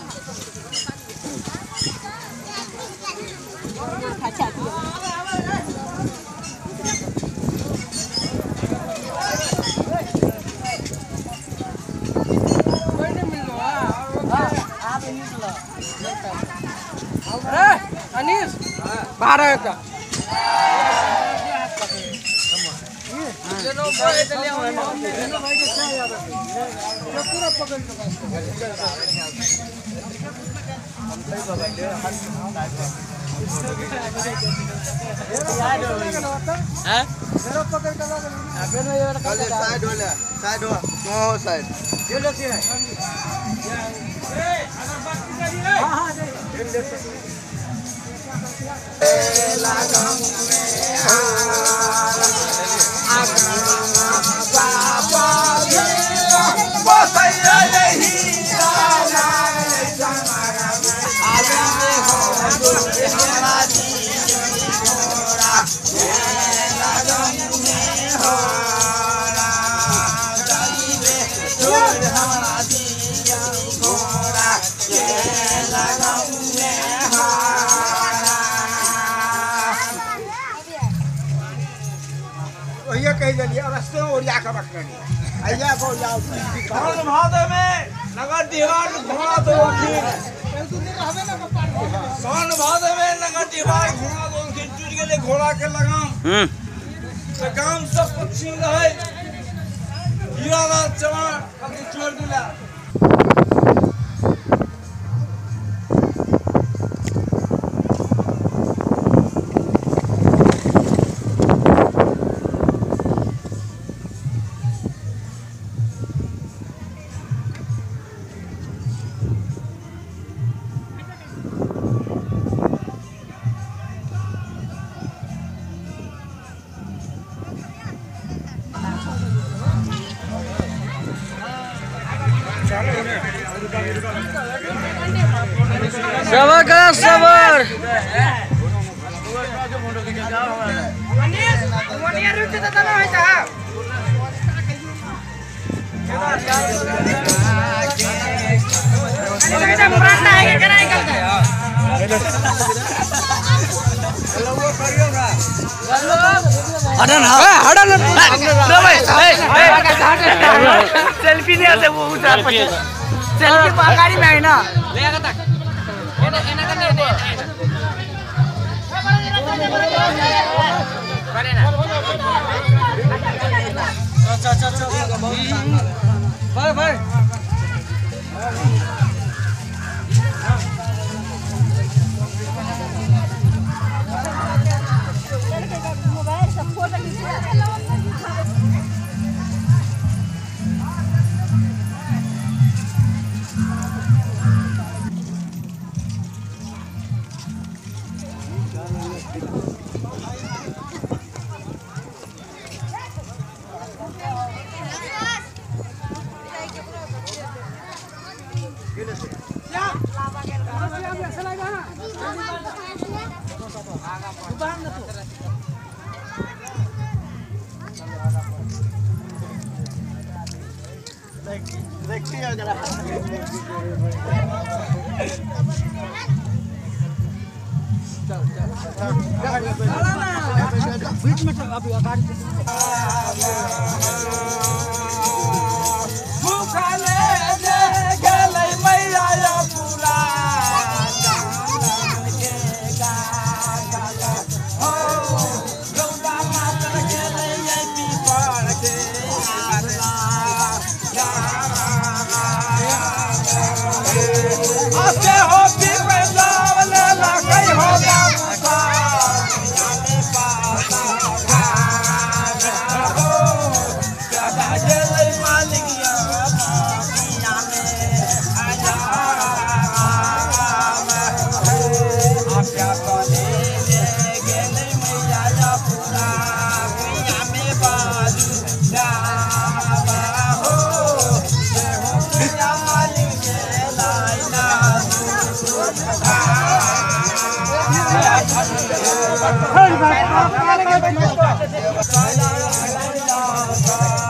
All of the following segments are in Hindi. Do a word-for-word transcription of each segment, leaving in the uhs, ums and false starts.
अनीस बारह का कही जलिए रस्ते में ओरिया का रखना अय्या को जाओ कौन भादे में नगर दीवार घोड़ा दो कौन भादे में नगर दीवार घोड़ा दो टूट गेले घोड़ा के लगाम हम तो गांव सब पक्षी रहे हीरालाल चौहान कभी छोड़ दिला सबर का सबर सेल्फी नहीं आते वो सेल्फी पागाड़ी में है ना अच्छा अच्छा अच्छा भाई भाई देखती है जरा बीच में अभी आकार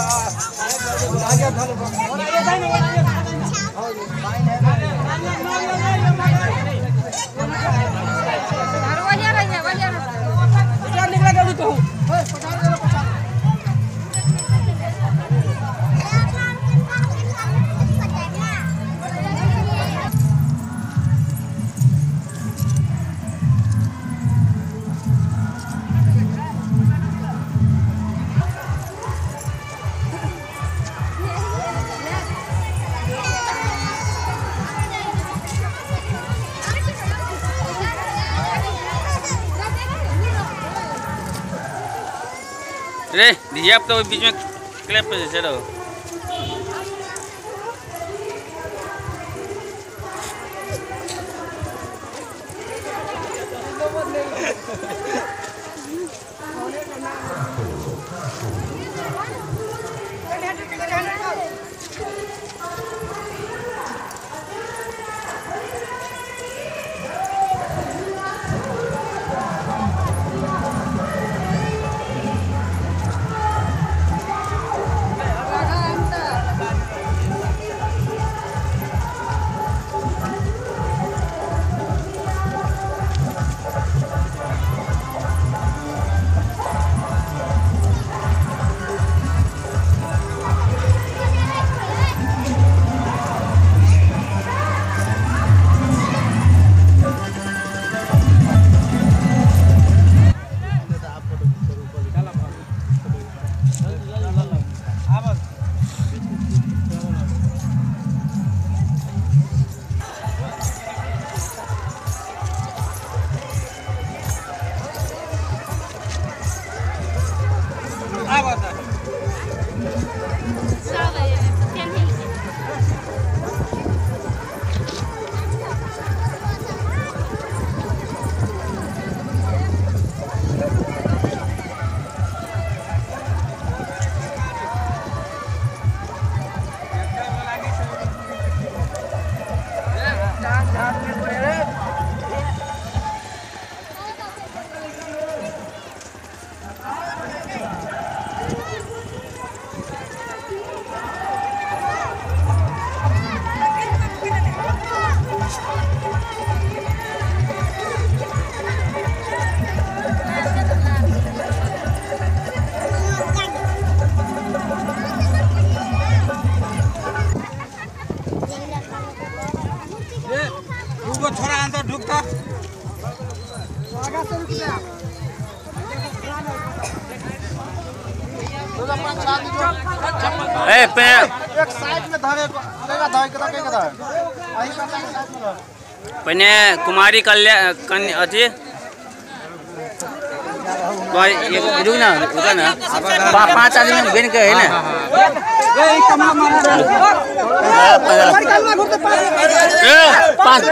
आगे रे दीजिए आप तो बीच में क्लिप पे चलो। थोड़ा अंदर ढुकता ए पे एक साइड में धरे लेगा धरे कदा के कदा आई का साइड में पने कुमारी कल्याण कन्या अथी तो एक रुक ना रुक ना पांच आदमी बेन के है ना ए कमा मारा पांच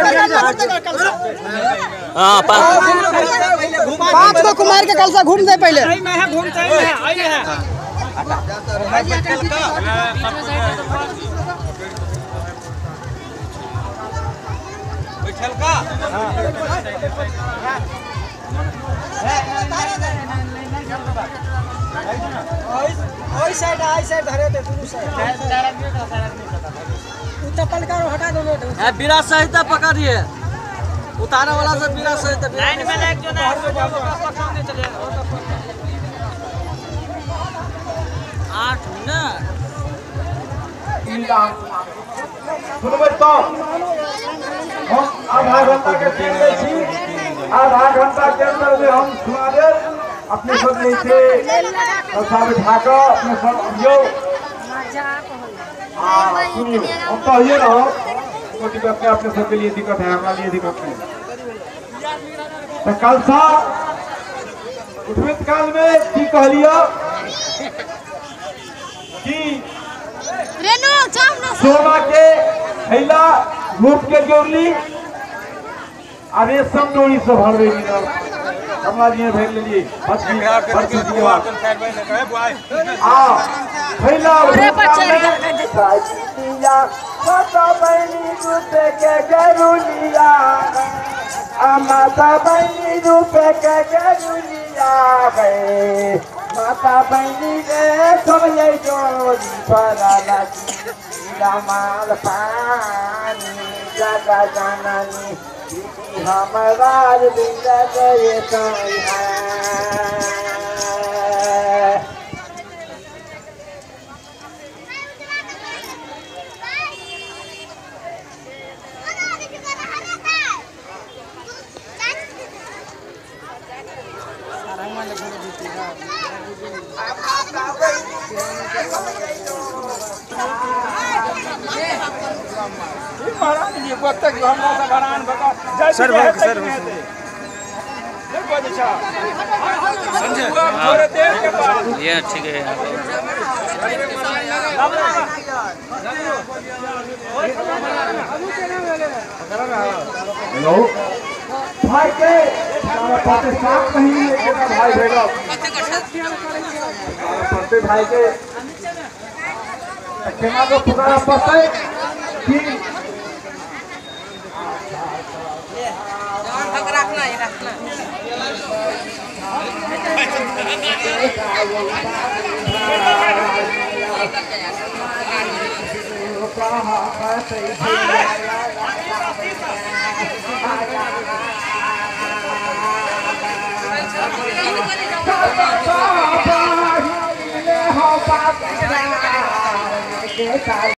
हां पांच पांच को कुमार के कलसा घूम दे पहले मैं है घूम चाहिए है आई है बैठल का ओई साइड आई साइड धरे दे दोनों साइड चप्पल का हटा दो है बिरा सहित पकड़िए उतारने वाला से बिरा सहित लाइन में लेके जो ना पकड़ने चले आठ मिनट सुनबै तो हम आधा घंटा के केंद्र छी आधा घंटा के अंदर में हम सुना दे अपने सब नहीं थे कलसा बिठाकर अपने सब अभियो हाँ सुनियो हम तो ये रहो कोई दिक्कत नहीं अपने सबके लिए दिक्कत है हमारे लिए दिक्कत नहीं तो कलसा उठवित काल में की कहलियो कि सोना के हैला रूप के जोड़ली आ रेशम डोरी से भरबे मिलल हमरा लिए भेल लेली मछली मछली दिया आ हैला दिया माता बहनी रूप के गरुलिया आ माता बहनी रूप के गरुलिया गए माता बहनी रे सब ये जोड़ी भरा लगी माल पानी जगा जाननी हमारा बिंदा गए महाराज जी को तक हम भगवान भगवान सर सर ये ठीक है हेलो भाई के पाते साथ नहीं लेके ना भाई भेगा पाते भाई के केना को पुकारा पड़ते कि रखना है रखना Bye.